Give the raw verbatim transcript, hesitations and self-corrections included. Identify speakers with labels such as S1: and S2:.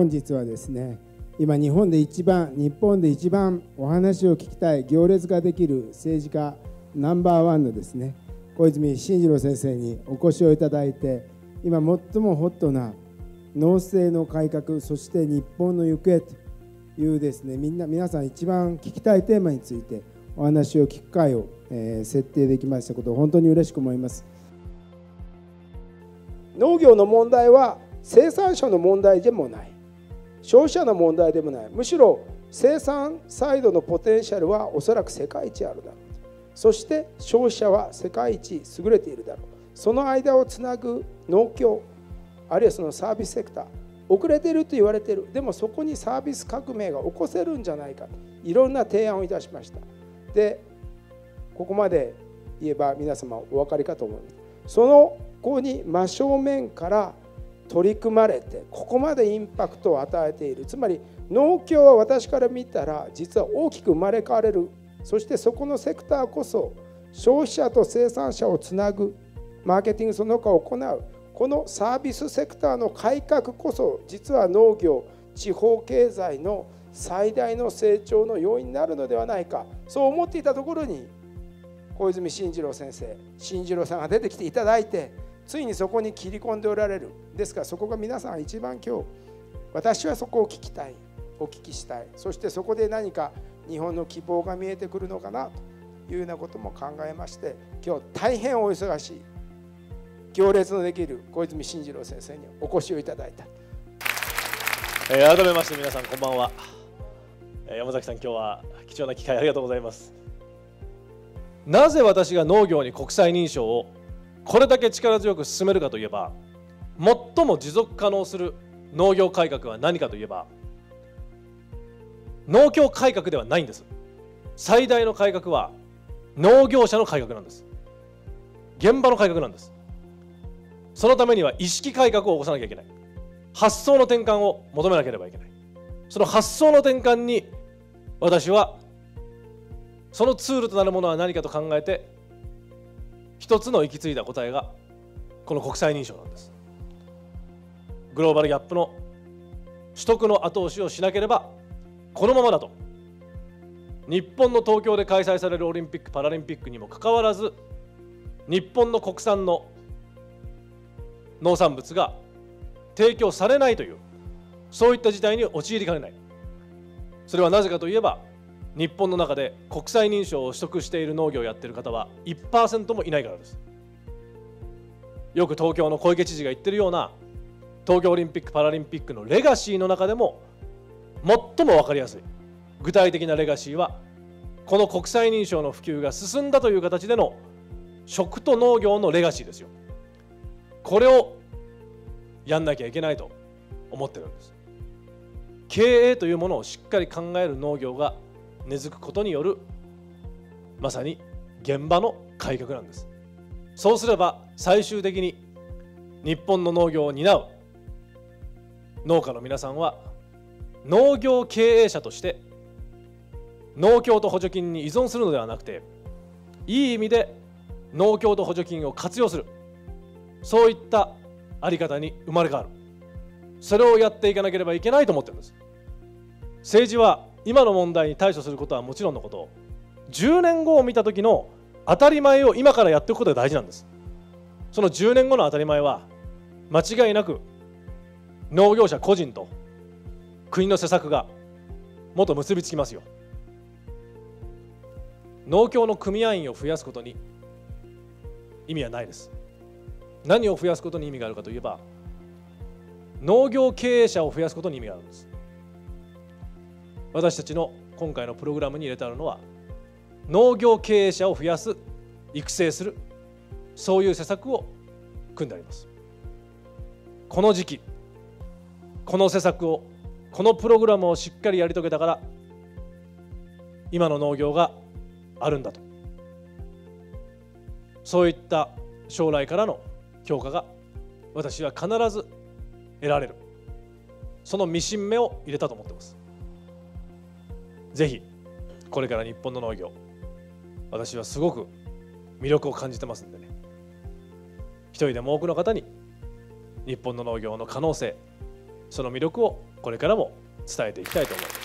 S1: 本日はですね、今日本で一番日本で一番お話を聞きたい、行列ができる政治家ナンバーワンのですね、小泉進次郎先生にお越しをいただいて、今最もホットな農政の改革、そして日本の行方というですね、みんな皆さん一番聞きたいテーマについてお話を聞く会を、えー、設定できましたことを本当に嬉しく思います。農業の問題は生産者の問題でもない、消費者の問題でもない、むしろ生産サイドのポテンシャルはおそらく世界一あるだろう。そして消費者は世界一優れているだろう。その間をつなぐ農協、あるいはそのサービスセクター、遅れてると言われている。でもそこにサービス革命が起こせるんじゃないか、いろんな提案をいたしました。で、ここまで言えば皆様お分かりかと思います。そのここに真正面から取り組まれて、ここまでインパクトを与えている。つまり農協は私から見たら実は大きく生まれ変われる。そしてそこのセクターこそ消費者と生産者をつなぐ、マーケティングその他を行う、このサービスセクターの改革こそ実は農業、地方経済の最大の成長の要因になるのではないか、そう思っていたところに小泉進次郎先生、進次郎さんが出てきていただいて、ついにそこに切り込んでおられる。ですからそこが皆さん一番今日、私はそこを聞きたい、お聞きしたい、そしてそこで何か日本の希望が見えてくるのかなというようなことも考えまして、今日大変お忙しい行列のできる小泉進次郎先生にお越しをいただいた。
S2: えー、改めまして皆さんこんばんは。えー、山崎さん、今日は貴重な機会ありがとうございます。なぜ私が農業に国際認証をこれだけ力強く進めるかといえば、最も持続可能する農業改革は何かといえば、農協改革ではないんです。最大の改革は農業者の改革なんです。現場の改革なんです。そのためには意識改革を起こさなきゃいけない。発想の転換を求めなければいけない。その発想の転換に私はそのツールとなるものは何かと考えて、一つの行き継いだ答えがこの国際認証なんです。グローバルギャップの取得の後押しをしなければ、このままだと日本の東京で開催されるオリンピック・パラリンピックにもかかわらず、日本の国産の農産物が提供されないという、そういった事態に陥りかねない。それはなぜかといえば、日本の中で国際認証を取得している農業をやっている方は いちパーセント もいないからです。よく東京の小池知事が言っているような、東京オリンピック・パラリンピックのレガシーの中でも最も分かりやすい具体的なレガシーは、この国際認証の普及が進んだという形での食と農業のレガシーですよ。これをやんなきゃいけないと思ってるんです。経営というものをしっかり考える農業が根付くことによる、まさに現場の改革なんです。そうすれば最終的に日本の農業を担う農家の皆さんは、農業経営者として農協と補助金に依存するのではなくて、いい意味で農協と補助金を活用する、そういったあり方に生まれ変わる。それをやっていかなければいけないと思ってるんです。政治は今の問題に対処することはもちろんのこと、じゅうねんごを見た時の当たり前を今からやっていくことが大事なんです。そのじゅうねんごの当たり前は間違いなく農業者個人と国の施策がもっと結びつきますよ。農協の組合員を増やすことに意味はないです。何を増やすことに意味があるかといえば、農業経営者を増やすことに意味があるんです。私たちの今回のプログラムに入れてあるのは、農業経営者を増やす、育成する、そういう施策を組んであります。この時期、この施策を、このプログラムをしっかりやり遂げたから、今の農業があるんだと、そういった将来からの評価が私は必ず得られる、そのミシン目を入れたと思っています。ぜひこれから日本の農業、私はすごく魅力を感じてますんでね、一人でも多くの方に日本の農業の可能性、その魅力をこれからも伝えていきたいと思います。